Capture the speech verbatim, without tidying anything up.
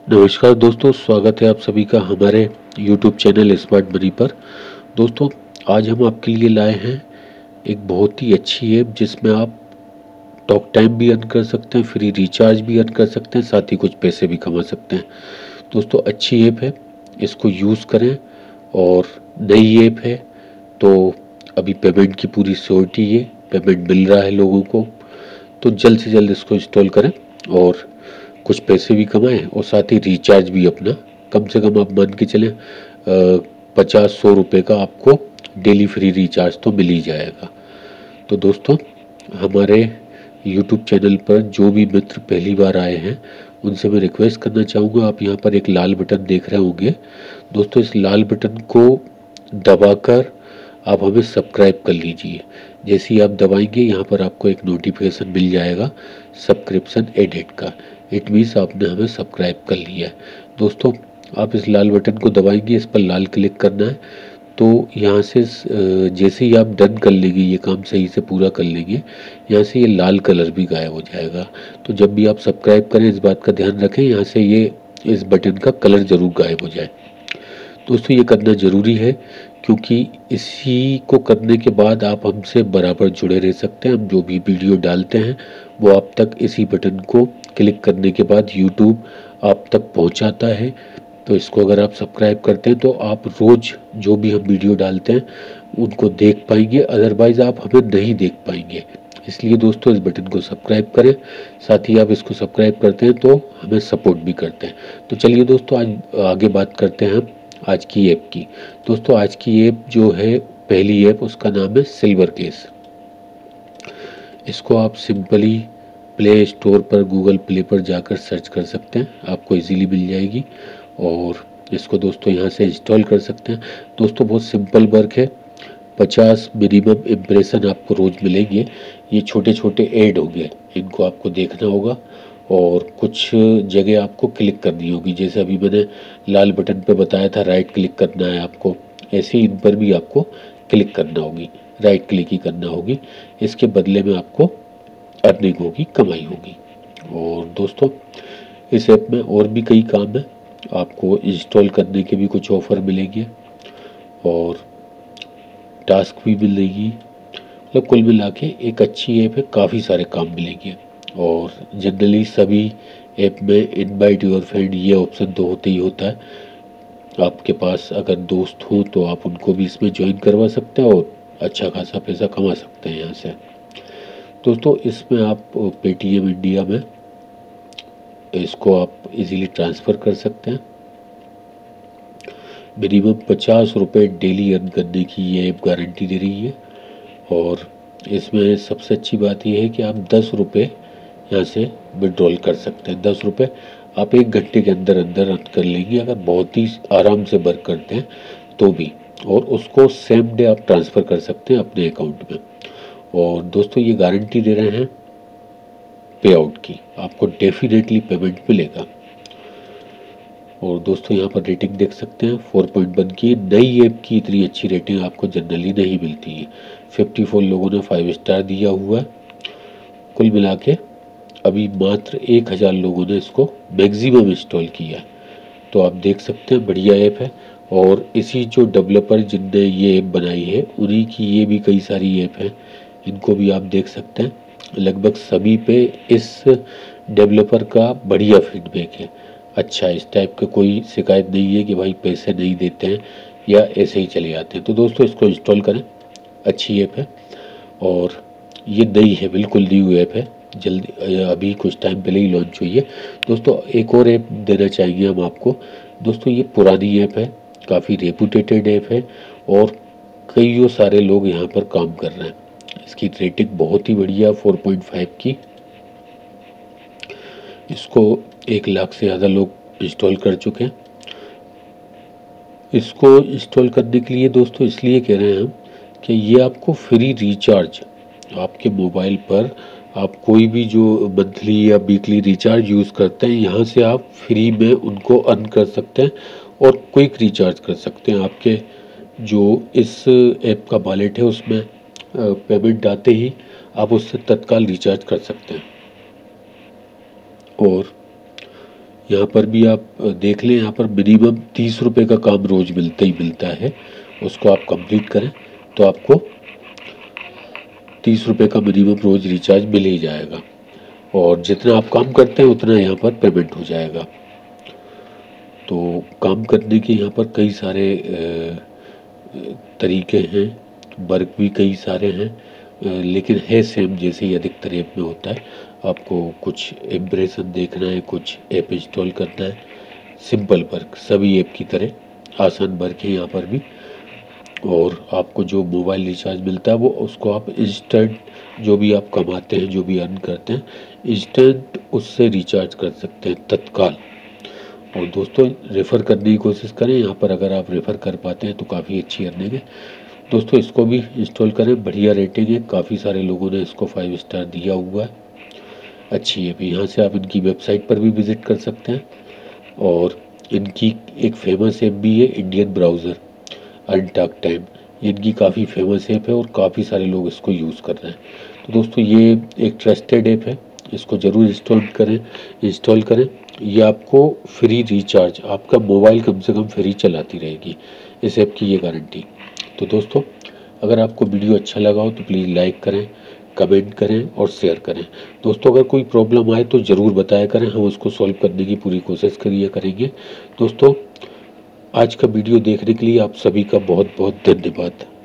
नमस्कार दोस्तों, स्वागत है आप सभी का हमारे यूट्यूब चैनल स्मार्ट मनी पर। दोस्तों, आज हम आपके लिए लाए हैं एक बहुत ही अच्छी ऐप जिसमें आप टॉक टाइम भी अर्न कर सकते हैं, फ्री रिचार्ज भी अर्न कर सकते हैं, साथ ही कुछ पैसे भी कमा सकते हैं। दोस्तों, अच्छी ऐप है, इसको यूज़ करें। और नई ऐप है तो अभी पेमेंट की पूरी श्योरिटी है, पेमेंट मिल रहा है लोगों को। तो जल्द से जल्द इसको इंस्टॉल करें और कुछ पैसे भी कमाएं और साथ ही रिचार्ज भी अपना कम से कम आप मान के चलें पचास सौ रुपये का आपको डेली फ्री रिचार्ज तो मिल ही जाएगा। तो दोस्तों, हमारे यूट्यूब चैनल पर जो भी मित्र पहली बार आए हैं उनसे मैं रिक्वेस्ट करना चाहूँगा, आप यहाँ पर एक लाल बटन देख रहे होंगे दोस्तों, इस लाल बटन को दबाकर आप हमें सब्सक्राइब कर लीजिए। जैसे ही आप दबाएंगे यहाँ पर आपको एक नोटिफिकेशन मिल जाएगा सब्सक्रिप्शन एडेड का। इट मीन्स आपने हमें सब्सक्राइब कर लिया है। दोस्तों, आप इस लाल बटन को दबाएंगे, इस पर लाल क्लिक करना है। तो यहाँ से जैसे ही आप डन कर लेंगे, ये काम सही से पूरा कर लेंगे, यहाँ से ये लाल कलर भी गायब हो जाएगा। तो जब भी आप सब्सक्राइब करें इस बात का ध्यान रखें, यहाँ से ये इस बटन का कलर ज़रूर गायब हो जाए। दोस्तों, ये करना ज़रूरी है क्योंकि इसी को करने के बाद आप हमसे बराबर जुड़े रह सकते हैं। हम जो भी वीडियो डालते हैं वो आप तक इसी बटन को क्लिक करने के बाद यूट्यूब आप तक पहुंचाता है। तो इसको अगर आप सब्सक्राइब करते हैं तो आप रोज़ जो भी हम वीडियो डालते हैं उनको देख पाएंगे, अदरवाइज़ आप हमें नहीं देख पाएंगे। इसलिए दोस्तों, इस बटन को सब्सक्राइब करें, साथ ही आप इसको सब्सक्राइब करते हैं तो हमें सपोर्ट भी करते हैं। तो चलिए दोस्तों, आज आगे बात करते हैं हम आज की ऐप की। दोस्तों, आज की ऐप जो है पहली ऐप, उसका नाम है सिल्वर केस। इसको आप सिंपली प्ले स्टोर पर, गूगल प्ले पर जाकर सर्च कर सकते हैं, आपको इजीली मिल जाएगी। और इसको दोस्तों यहाँ से इंस्टॉल कर सकते हैं। दोस्तों, बहुत सिंपल वर्क है, पचास मिनिमम इम्प्रेशन आपको रोज़ मिलेंगे। ये छोटे छोटे ऐड होंगे, इनको आपको देखना होगा और कुछ जगह आपको क्लिक करनी होगी। जैसे अभी मैंने लाल बटन पे बताया था राइट क्लिक करना है आपको, ऐसे ही इन पर भी आपको क्लिक करना होगी, राइट क्लिक ही करना होगी। इसके बदले में आपको अर्निंग होगी, कमाई होगी। और दोस्तों, इस ऐप में और भी कई काम हैं, आपको इंस्टॉल करने के भी कुछ ऑफ़र मिलेंगे और टास्क भी मिलेगी। मतलब कुल मिला के एक अच्छी ऐप है, काफ़ी सारे काम मिलेंगे। और जनरली सभी ऐप में इनवाइट योर फ्रेंड ये ऑप्शन तो होते ही होता है। आपके पास अगर दोस्त हो तो आप उनको भी इसमें ज्वाइन करवा सकते हैं और अच्छा खासा पैसा कमा सकते हैं यहाँ से। दोस्तों, इसमें आप पेटीएम इंडिया में इसको आप इजीली ट्रांसफ़र कर सकते हैं। मिनिमम पचास रुपये डेली अर्न करने की ये ऐप गारंटी दे रही है। और इसमें सबसे अच्छी बात यह है कि आप दस रुपये यहाँ से विड्रॉल कर सकते हैं। दस रुपये आप एक घंटे के अंदर अंदर अर्न कर लेंगे, अगर बहुत ही आराम से वर्क करते हैं तो भी। और उसको सेम डे आप ट्रांसफ़र कर सकते हैं अपने अकाउंट में। और दोस्तों, ये गारंटी दे रहे हैं पे आउट की, आपको डेफिनेटली पेमेंट मिलेगा। और दोस्तों, यहाँ पर रेटिंग देख सकते हैं फोर पॉइंट वन की। नई ऐप की इतनी अच्छी रेटिंग आपको जनरली नहीं मिलती है। चौवन लोगों ने फाइव स्टार दिया हुआ है। कुल मिला के अभी मात्र एक हज़ार लोगों ने इसको मैक्सिमम इंस्टॉल किया है। तो आप देख सकते हैं, बढ़िया ऐप है। और इसी जो डेवलपर जिनने ये ऐप बनाई है उन्हीं की ये भी कई सारी ऐप हैं, इनको भी आप देख सकते हैं। लगभग सभी पे इस डेवलपर का बढ़िया फीडबैक है, अच्छा, इस टाइप का कोई शिकायत नहीं है कि भाई पैसे नहीं देते हैं या ऐसे ही चले जाते हैं। तो दोस्तों, इसको इंस्टॉल करें, अच्छी ऐप है। और ये नई है, बिल्कुल न्यू ऐप है, जल्दी अभी कुछ टाइम पहले ही लॉन्च हुई है। दोस्तों, एक और ऐप देना चाहेंगे हम आपको। दोस्तों, ये पुरानी ऐप है, काफ़ी रेपुटेटेड ऐप है और कईयों सारे लोग यहाँ पर काम कर रहे हैं। इसकी रेटिंग बहुत ही बढ़िया, फोर पॉइंट फाइव की। इसको एक लाख से ज़्यादा लोग इंस्टॉल कर चुके हैं। इसको इंस्टॉल करने के लिए दोस्तों इसलिए कह रहे हैं हम कि ये आपको फ्री रिचार्ज, आपके मोबाइल पर आप कोई भी जो मंथली या वीकली रिचार्ज यूज़ करते हैं, यहाँ से आप फ्री में उनको अर्न कर सकते हैं और क्विक रिचार्ज कर सकते हैं। आपके जो इस ऐप का वॉलेट है उसमें पेमेंट आते ही आप उससे तत्काल रिचार्ज कर सकते हैं। और यहाँ पर भी आप देख लें, यहाँ पर मिनिमम तीस रुपये का काम रोज़ मिलता ही मिलता है। उसको आप कंप्लीट करें तो आपको तीस रुपये का मिनिमम रोज़ रिचार्ज मिल ही जाएगा, और जितना आप काम करते हैं उतना यहाँ पर पेमेंट हो जाएगा। तो काम करने के यहाँ पर कई सारे तरीके हैं, वर्क भी कई सारे हैं, लेकिन है सेम जैसे ही अधिकतर ऐप में होता है। आपको कुछ इम्प्रेशन देखना है, कुछ ऐप इंस्टॉल करना है, सिंपल वर्क, सभी ऐप की तरह आसान वर्क है यहाँ पर भी। और आपको जो मोबाइल रिचार्ज मिलता है वो उसको आप इंस्टेंट, जो भी आप कमाते हैं, जो भी अर्न करते हैं, इंस्टेंट उससे रिचार्ज कर सकते हैं तत्काल। और दोस्तों रेफ़र करने की कोशिश करें, यहाँ पर अगर आप रेफ़र कर पाते हैं तो काफ़ी अच्छी अर्निंग है। दोस्तों इसको भी इंस्टॉल करें, बढ़िया रेटिंग है, काफ़ी सारे लोगों ने इसको फाइव स्टार दिया हुआ है, अच्छी है भी। यहाँ से आप इनकी वेबसाइट पर भी विज़िट कर सकते हैं। और इनकी एक फेमस ऐप भी है, इंडियन ब्राउज़र अनटॉक टाइम, इनकी काफ़ी फेमस ऐप है और काफ़ी सारे लोग इसको यूज़ कर रहे हैं। तो दोस्तों ये एक ट्रस्टेड ऐप है, इसको ज़रूर इंस्टॉल करें इंस्टॉल करें ये आपको फ्री रिचार्ज, आपका मोबाइल कम से कम फ्री चलाती रहेगी, इस ऐप की ये गारंटी। तो दोस्तों अगर आपको वीडियो अच्छा लगा हो तो प्लीज़ लाइक करें, कमेंट करें और शेयर करें। दोस्तों अगर कोई प्रॉब्लम आए तो ज़रूर बताया करें, हम उसको सॉल्व करने की पूरी कोशिश करिए करेंगे। दोस्तों आज का वीडियो देखने के लिए आप सभी का बहुत बहुत धन्यवाद।